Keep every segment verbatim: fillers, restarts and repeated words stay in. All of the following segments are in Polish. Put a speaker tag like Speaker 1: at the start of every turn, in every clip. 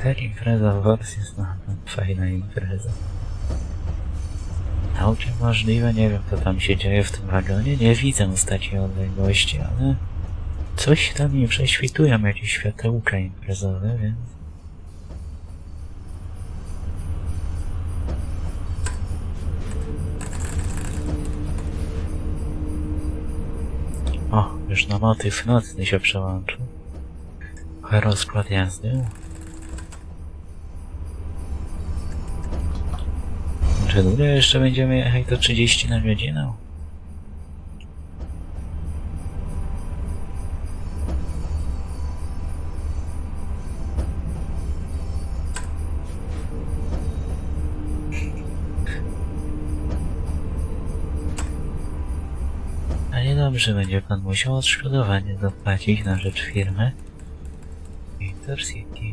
Speaker 1: tak impreza w Wars jest no, fajna impreza. Całkiem możliwe, nie wiem co tam się dzieje w tym wagonie, nie widzę z takiej odległości, ale coś tam mi prześwitują, jakieś światełka imprezowe, więc... O, już na motyw nocny się przełączył. Rozkład jazdy. Czy długo jeszcze będziemy jechać do trzydzieści na godzinę? A niedobrze, będzie pan musiał odszkodowanie zapłacić na rzecz firmy Intercity.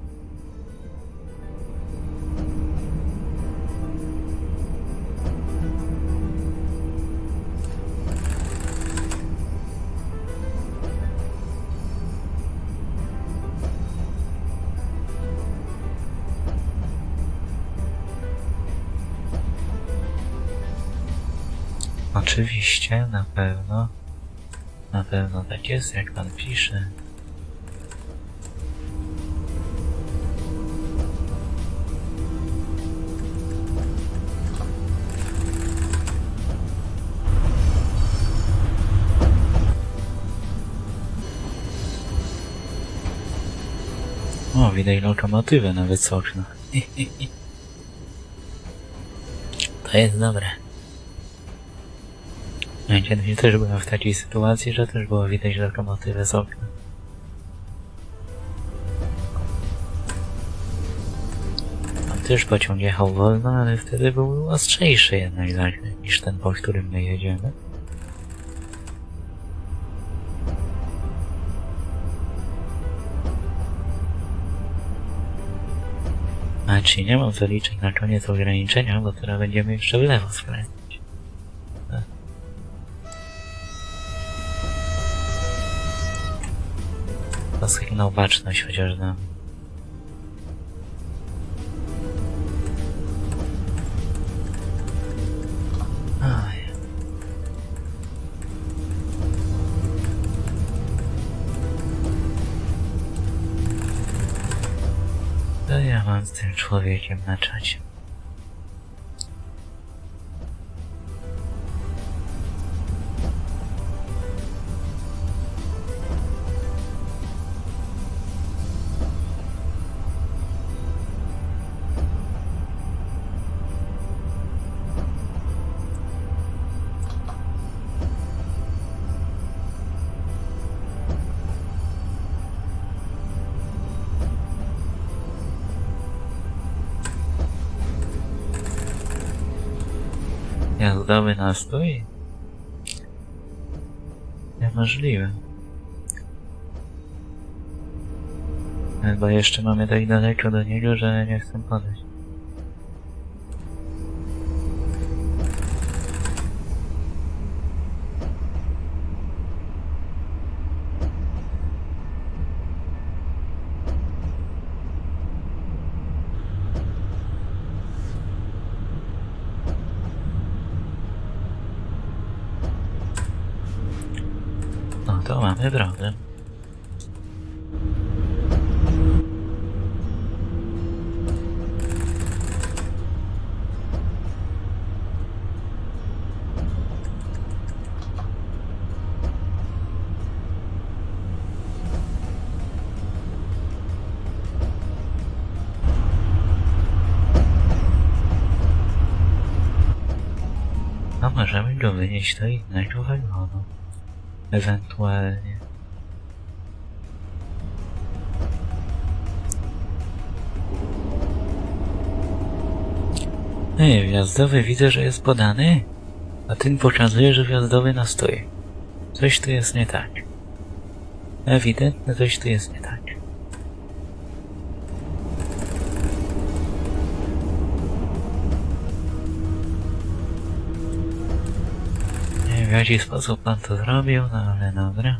Speaker 1: Oczywiście, na pewno. Na pewno tak jest, jak pan pisze. O, widać lokomotywę nawet z okna. To jest dobre. Ja kiedyś też byłem w takiej sytuacji, że też było widać lokomotywę z okna. Tam też pociąg jechał wolno, ale wtedy był ostrzejszy jednak niż ten, po którym my jedziemy. A czy nie mam zaliczeń na koniec ograniczenia, bo teraz będziemy jeszcze w lewo skręcić. Posygnał baczność chociaż nam. Oj. Co ja mam z tym człowiekiem na czacie? Jazdowy nastój? Niemożliwe. Chyba jeszcze mamy tak daleko do niego, że nie chcę podejść. To mamy drogę. A możemy go wynieść do innego wagonu. Ewentualnie. Ej, wjazdowy widzę, że jest podany, a ten pokazuje, że wjazdowy na stoi. Coś tu jest nie tak. Ewidentnie coś tu jest nie tak. Nie wiem, w jaki sposób pan to zrobił, no ale dobra.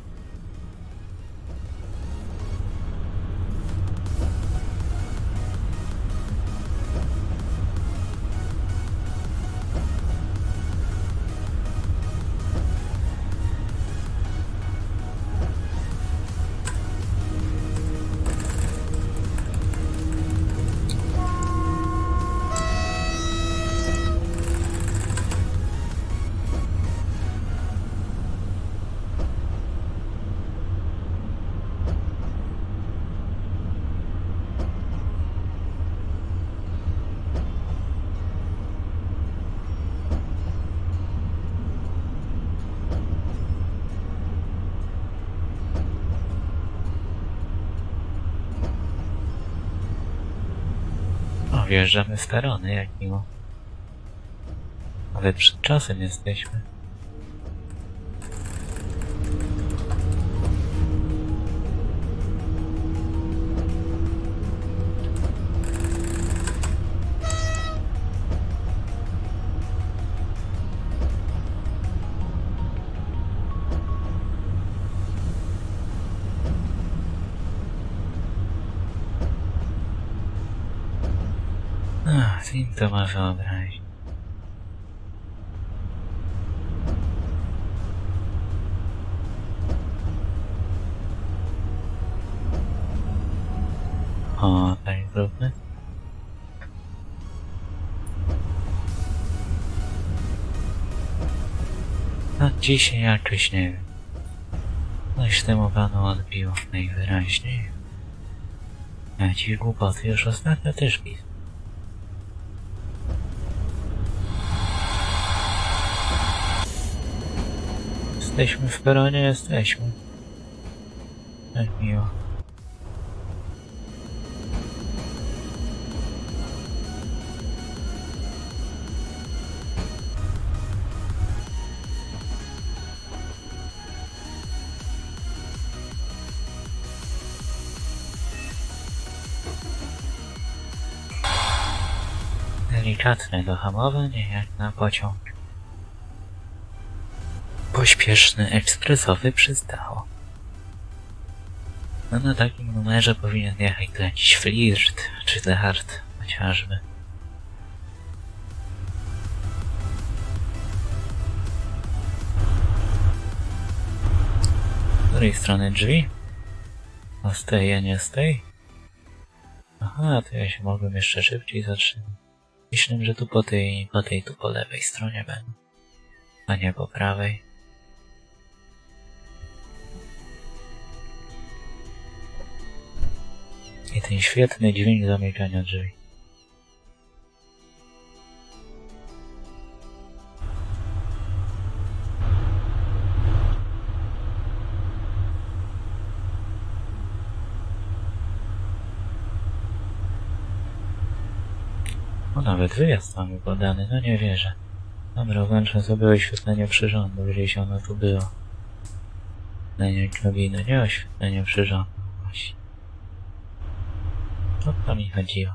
Speaker 1: wjeżdżamy w perony, jak miło. Nawet przed czasem jesteśmy. Ach, Tim to ma wyobraźnię. O, tak zróbmy. No dzisiaj jakoś nie wiem. Coś temu panu odbiło najwyraźniej. Ja ci głupoty już ostatnio też pisał. Jesteśmy w peronie, jesteśmy. Tak miło. Delikatne dohamowanie jak na pociąg. Pośpieszny, ekspresowy przystało. No na takim numerze powinien jechać tu jakiś flirt, czy dart, chociażby. Z której strony drzwi? O, z tej, a nie z tej? Aha, to ja się mogłem jeszcze szybciej zatrzymać. Myślę, że tu po tej, po tej, tu po lewej stronie będę, a nie po prawej. I ten świetny dźwięk zamykania drzwi. O, nawet wyjazd mamy podany, no nie wierzę. Dobra, włączę sobie oświetlenie przyrządu, gdzieś ono tu było. Oświetlenie kabiny, nie oświetlenie przyrządu. Właśnie. O to mi chodziło.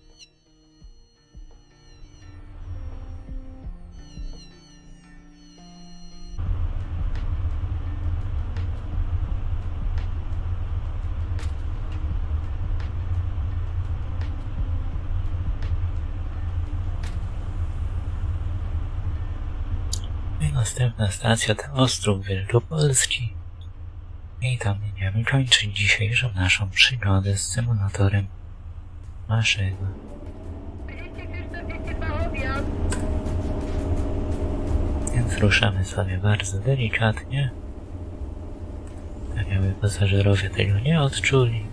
Speaker 1: I następna stacja to Ostrów Wielkopolski. I tam będziemy kończyć dzisiejszą naszą przygodę z symulatorem maszyny. Więc ruszamy sobie bardzo delikatnie, tak jakby pasażerowie tego nie odczuli.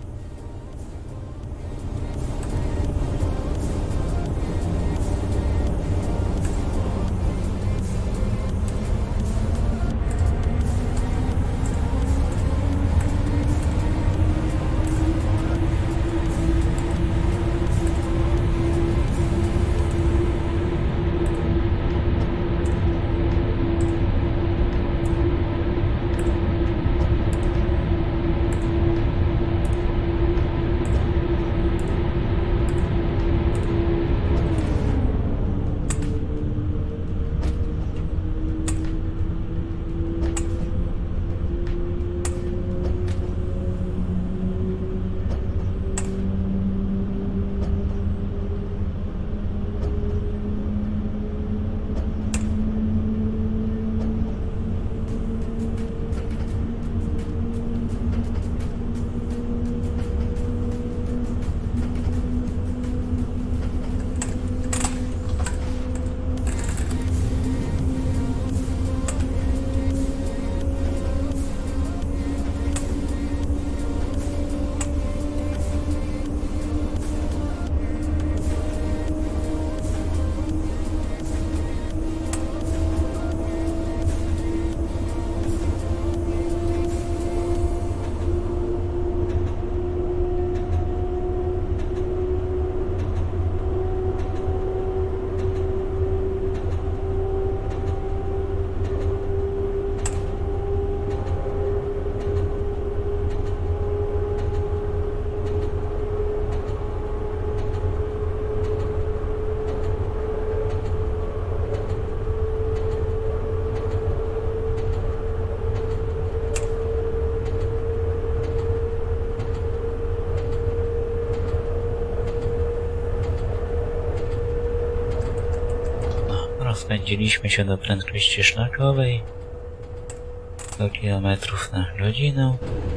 Speaker 1: rozpędziliśmy się do prędkości szlakowej sto kilometrów na godzinę.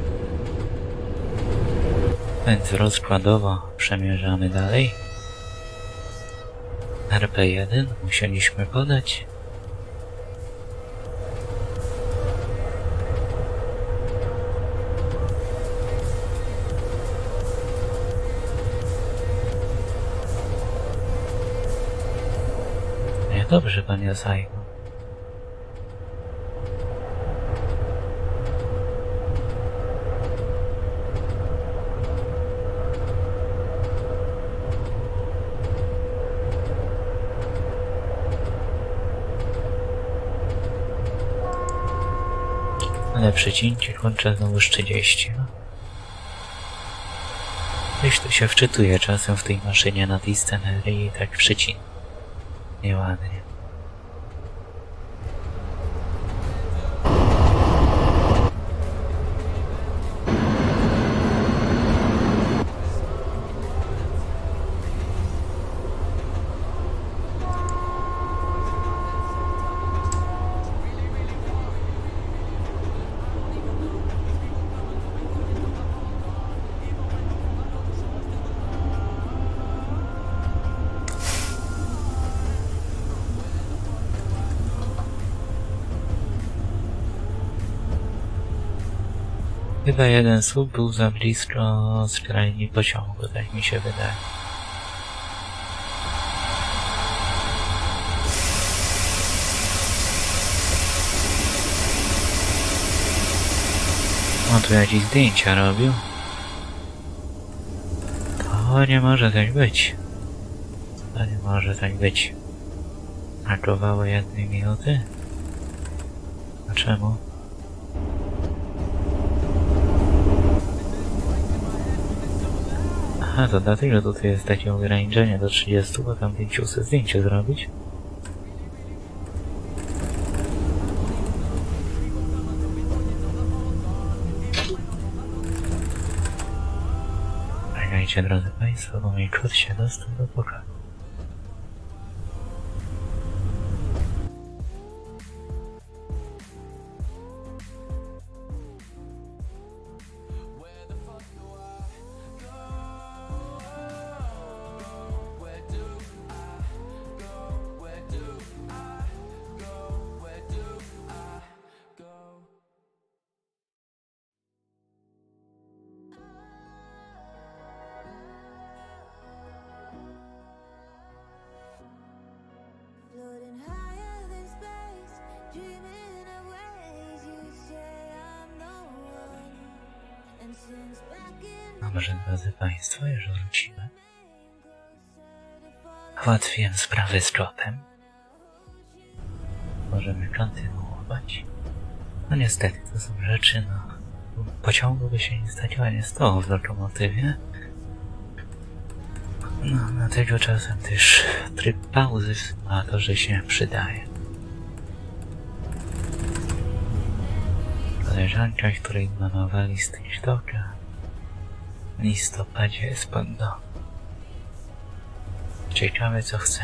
Speaker 1: Więc rozkładowo przemierzamy dalej. R P jeden musieliśmy podać. Nie, dobrze, panie Saigo. Ale przecinki kończę znowu trzydzieści. No. Gdzieś tu się wczytuje czasem w tej maszynie na tej scenerii i tak przycin. Nieładnie. Chyba jeden słup był za blisko skrajni pociągu, tak mi się wydaje. On tu jakieś zdjęcia robił. To nie może tak być. To nie może tak być. Brakowało jednej minuty? A czemu? Aha, to dlatego tutaj jest takie ograniczenie do trzydziestu, bo tam pięciu chce zdjęcie zrobić. Czekajcie, drodzy Państwo, bo mój kot się dostał do pokoju. Dobrze, drodzy Państwo, już wrócimy. Załatwiłem sprawę z Jobem. Możemy kontynuować. No niestety, to są rzeczy, no... Pociągu by się nie zdarzyła, nie stało w lokomotywie. No, dlatego czasem też tryb pauzy w symulatorze się przydaje. Koleżanka, której planowali z TikToka, w listopadzie jest pod dom. Ciekawe, co chce.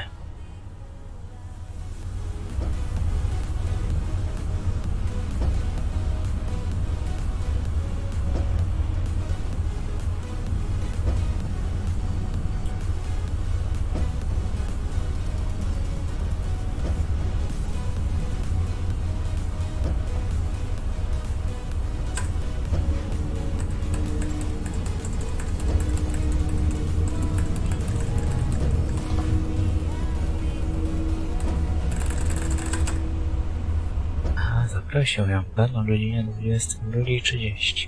Speaker 1: Prosił ją pan o godzinie dwudziestej drugiej trzydzieści.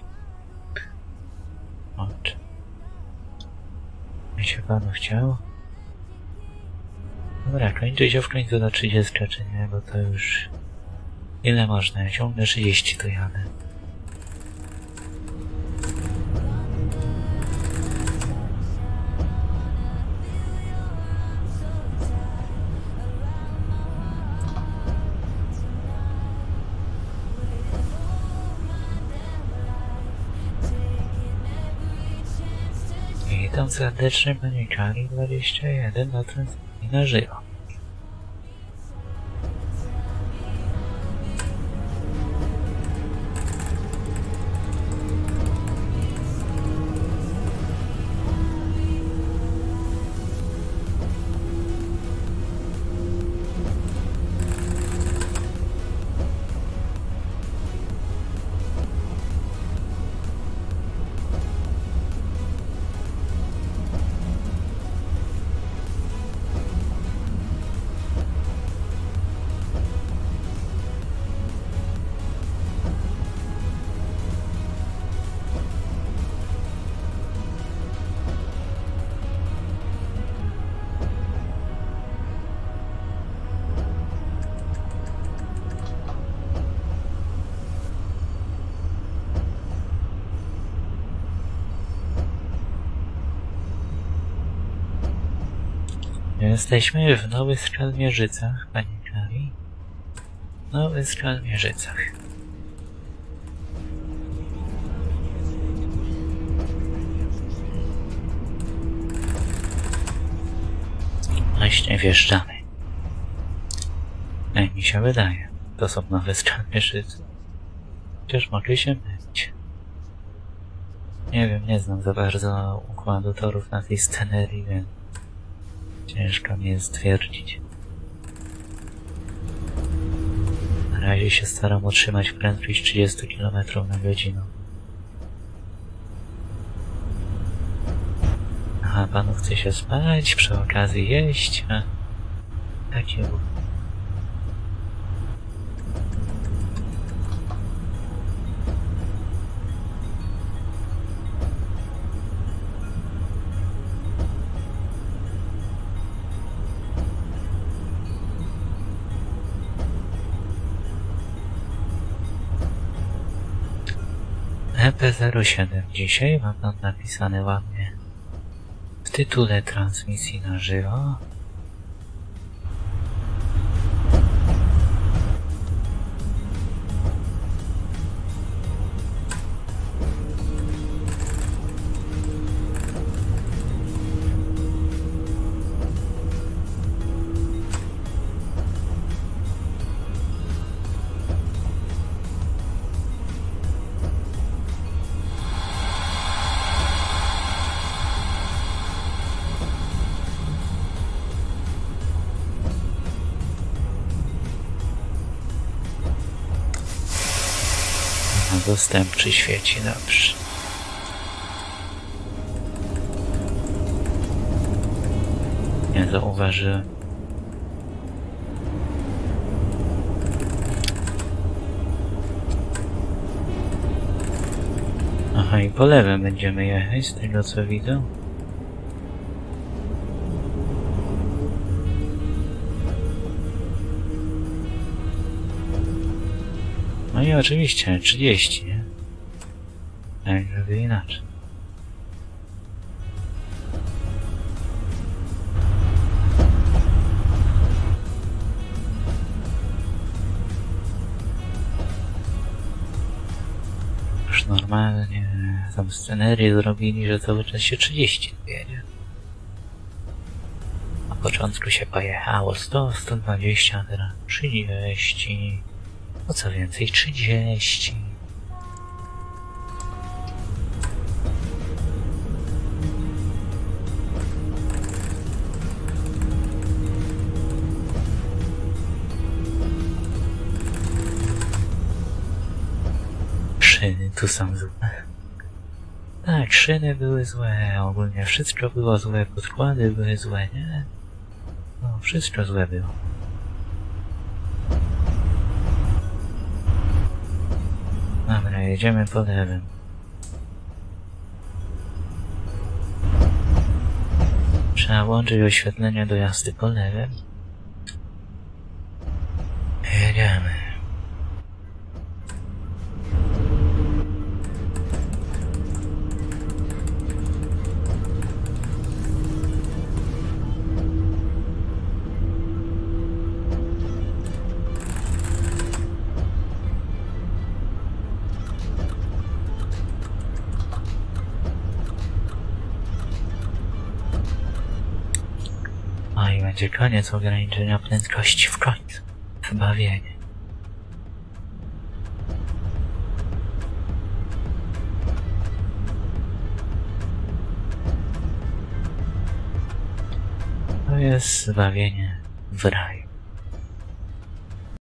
Speaker 1: Oczy. Mi się panu chciało? Dobra, kończy się w końcu do trzydziestki, czy nie, bo to już... Ile można? Ja ciągle trzydzieści tu jadę. Witam serdecznie, panie Kali dwadzieścia jeden na transmisji na żywo. Jesteśmy w Nowych Skalmierzycach, panie Kali. Nowych Skalmierzycach. Właśnie wjeżdżamy. Jak mi się wydaje, to są Nowe Skalmierzyce. Chociaż mogli się mylić. Nie wiem, nie znam za bardzo układu torów na tej scenerii, więc ciężko mi jest stwierdzić. Na razie się staram utrzymać prędkość trzydzieści kilometrów na godzinę. Aha, panu chce się spać, przy okazji jeść, a takie było. E P zero siedem. Dzisiaj mam tam napisane ładnie w tytule transmisji na żywo. Dostępczy świeci dobrze. Nie zauważyłem. Aha, i po lewym będziemy jechać, z tego co widzę. No i oczywiście trzydzieści, nie? Jak żeby inaczej. Już normalnie tam scenerię zrobili, że cały czas się trzydzieści jedzie. Na początku się pojechało sto, sto dwadzieścia, teraz trzydzieści. No co więcej, trzydzieści. Szyny tu są złe. Tak, szyny były złe, ogólnie wszystko było złe, podkłady były złe, nie? No, wszystko złe było. Dobra, jedziemy po lewym. Trzeba włączyć oświetlenie do jazdy po lewym. Jedziemy. No i będzie koniec ograniczenia prędkości w końcu. Zbawienie. To jest zbawienie w raju.